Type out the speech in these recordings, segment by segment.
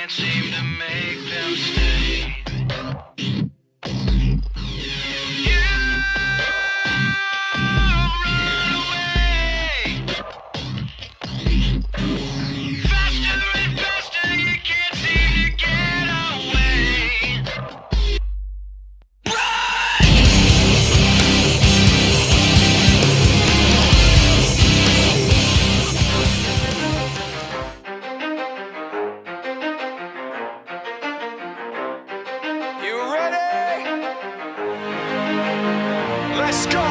can't seem to make them stay. You run away faster and faster, you can't seem to get away. You ready? Let's go.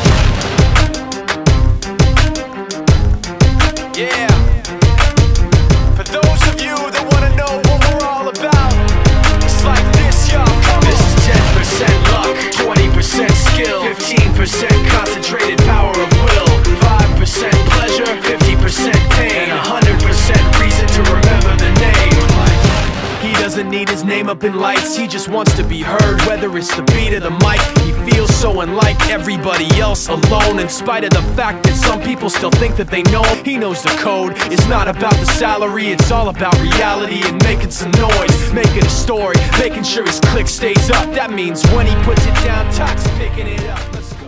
Yeah. For those of you that want to know what we're all about, it's like this, y'all. Come on. This is 10% luck, 20% skill, 15% concentrated power of will, 5% pleasure, 50% pain, and 100% reason to remember the name. He doesn't need his name up in lights, he just wants to be heard, whether it's the beat or the mic. He feels so unlike everybody else, alone, in spite of the fact that some people still think that they know him. He knows the code, it's not about the salary, it's all about reality and making some noise, making a story, making sure his click stays up. That means when he puts it down, Tox picking it up. Let's go.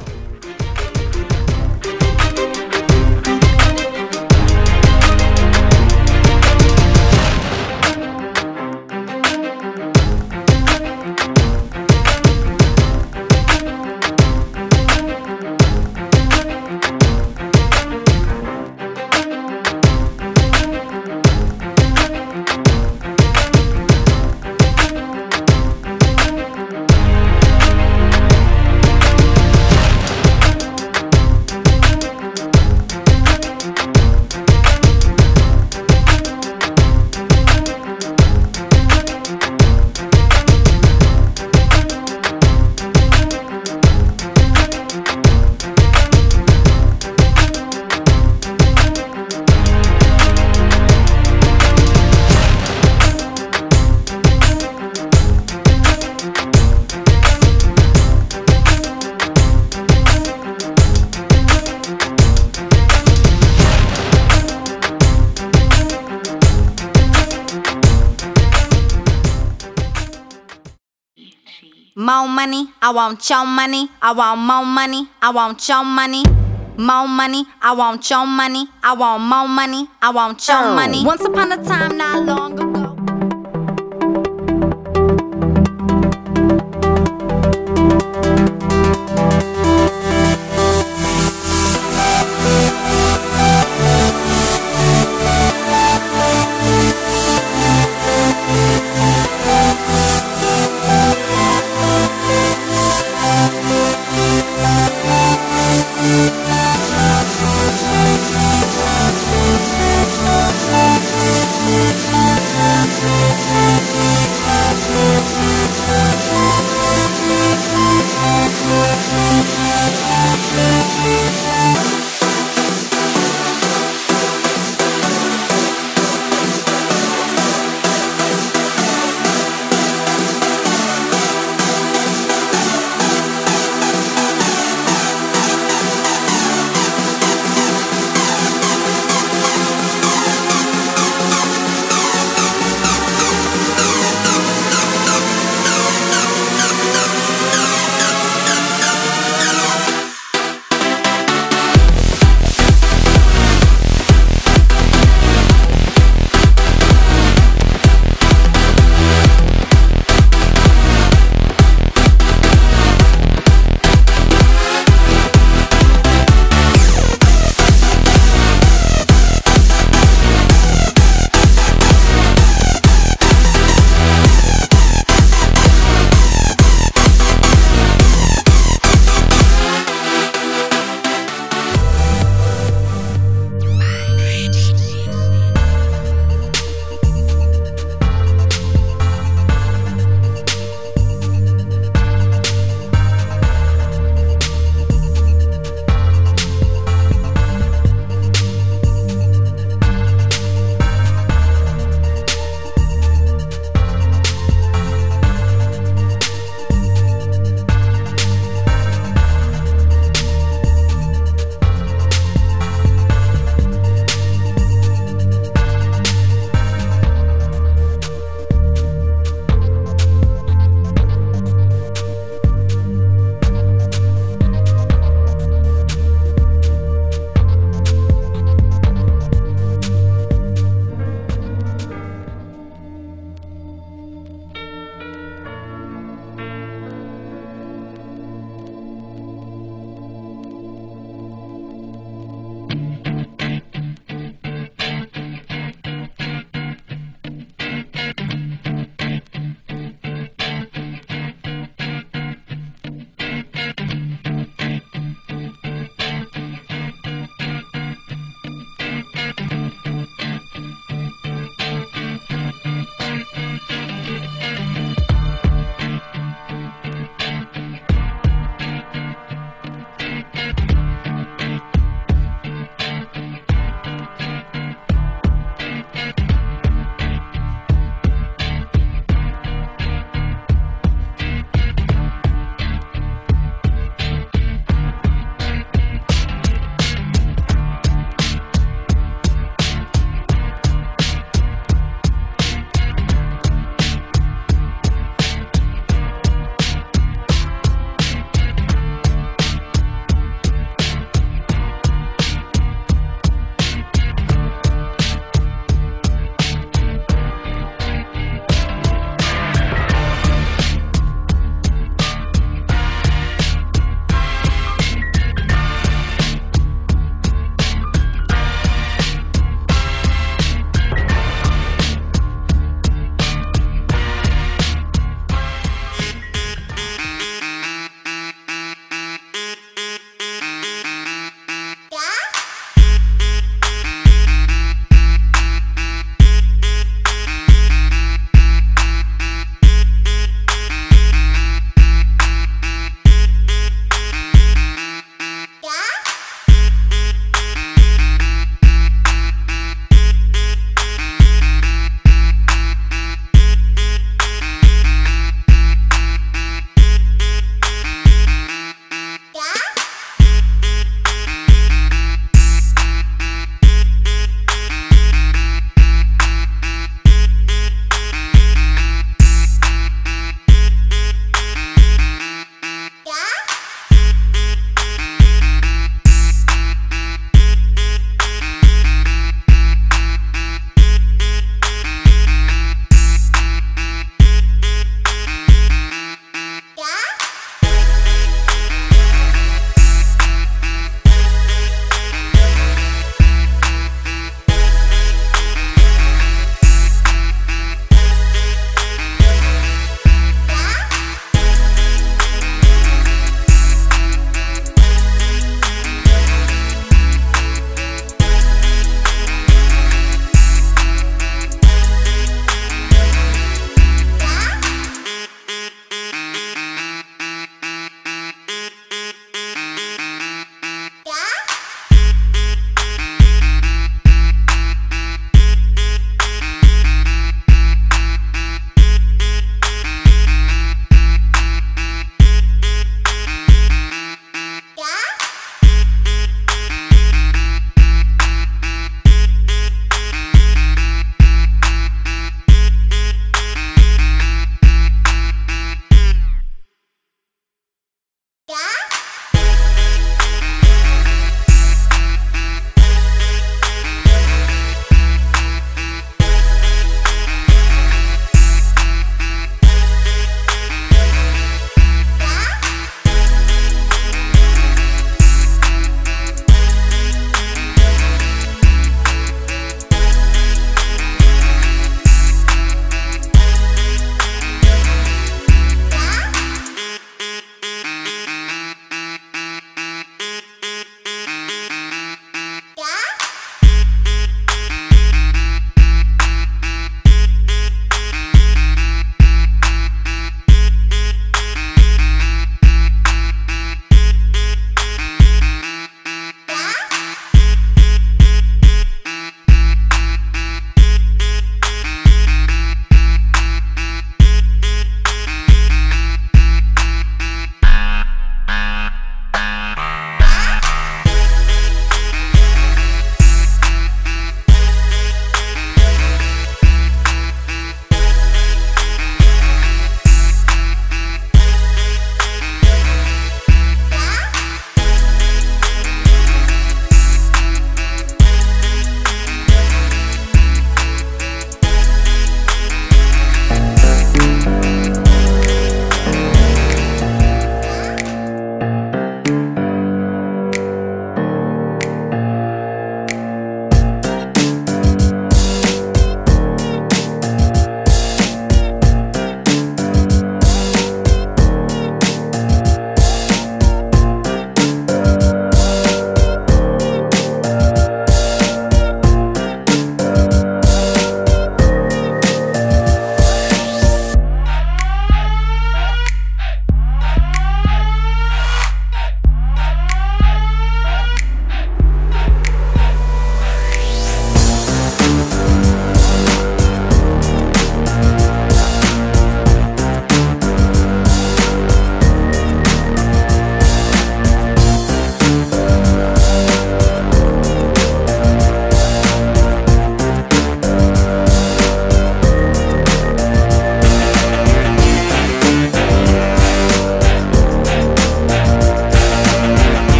More money, I want your money. I want more money, I want your money. More money, I want your money. I want more money, I want your money. Once upon a time, not long ago.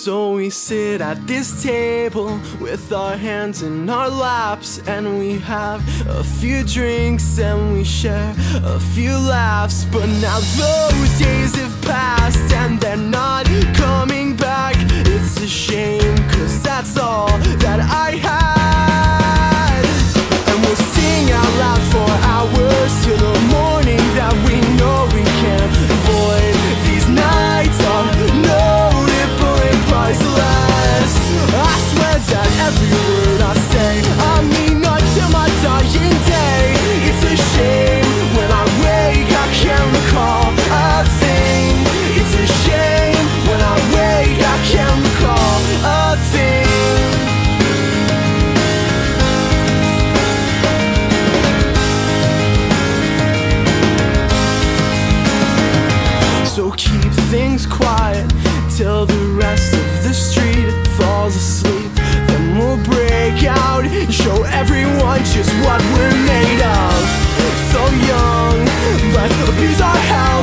So we sit at this table with our hands in our laps, and we have a few drinks and we share a few laughs. But now those days have passed and they're not coming back. It's a shame, 'cause that's all that I had. And we'll sing out loud for hours till the morning that we know we can't avoid. These nights are notable and priceless. I swear that every word I say I mean until my dying day. It's a shame when I wake I can't recall a thing. It's a shame when I wake I can't recall a thing. So keep things quiet till the rest of the street falls asleep. Then we'll break out and show everyone just what we're made of. So young, let's abuse our health.